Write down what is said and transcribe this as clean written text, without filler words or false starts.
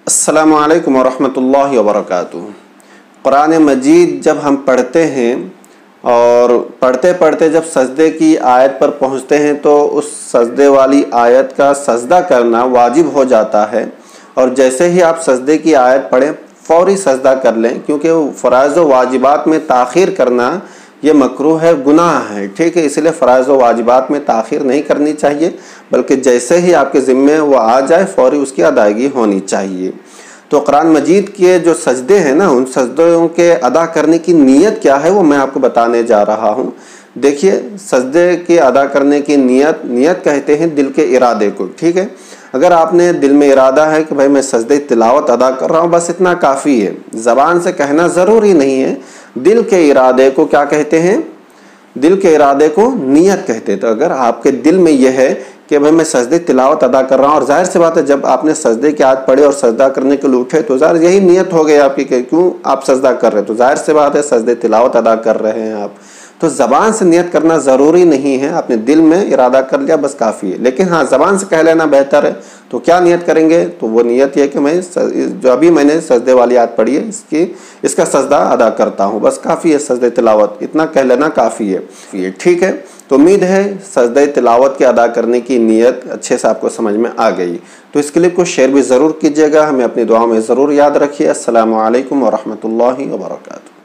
अस्सलामु अलैकुम वरहमतुल्लाहि वबरकातुहू। कुरान मजीद जब हम पढ़ते हैं और पढ़ते पढ़ते जब सजदे की आयत पर पहुँचते हैं तो उस सजदे वाली आयत का सजदा करना वाजिब हो जाता है। और जैसे ही आप सजदे की आयत पढ़ें फ़ौरी सजदा कर लें, क्योंकि फ़राइज़ व वाजिबात में ताख़ीर करना ये मकरूह है, गुनाह है। ठीक है, इसलिए फ़राइज़ व वाजिबात में ताख़ीर नहीं करनी चाहिए, बल्कि जैसे ही आपके ज़िम्मे वो आ जाए फ़ौरी उसकी अदायगी होनी चाहिए। तो कुरान मजीद के जो सजदे हैं ना, उन सजदों के अदा करने की नीयत क्या है वो मैं आपको बताने जा रहा हूँ। देखिए, सजदे के अदा करने की नीयत कहते हैं दिल के इरादे को। ठीक है, अगर आपने दिल में इरादा है कि भाई मैं सजदे तिलावत अदा कर रहा हूँ, बस इतना काफ़ी है। ज़बान से कहना ज़रूरी नहीं है। दिल के इरादे को क्या कहते हैं? दिल के इरादे को नीयत कहते हैं। तो अगर आपके दिल में यह है कि भाई मैं सजदे तिलावत अदा कर रहा हूँ, और जाहिर सी बात है जब आपने सजदे की आयत पढ़ी और सजदा करने के लिए उठे तो ज़ाहिर यही नीयत हो गई आपकी कि क्यों आप सजदा कर रहे हैं। तो जाहिर सी बात है सजदे तिलावत अदा कर रहे हैं आप। तो ज़बान से नियत करना ज़रूरी नहीं है, आपने दिल में इरादा कर लिया बस काफ़ी है। लेकिन हाँ, ज़बान से कह लेना बेहतर है। तो क्या नियत करेंगे? तो वो नियत ये कि मैं जो अभी मैंने सजदे वाली आयत पढ़ी है इसका सजदा अदा करता हूँ, बस काफ़ी है। सजदे तिलावत इतना कह लेना काफ़ी है। ठीक है, तो उम्मीद है सजदे तिलावत के अदा करने की नीयत अच्छे से आपको समझ में आ गई। तो इस क्लिप को शेयर भी ज़रूर कीजिएगा, हमें अपनी दुआओं में ज़रूर याद रखिए। अस्सलामु अलैकुम वरहमतुल्लाहि वबरकातुहू।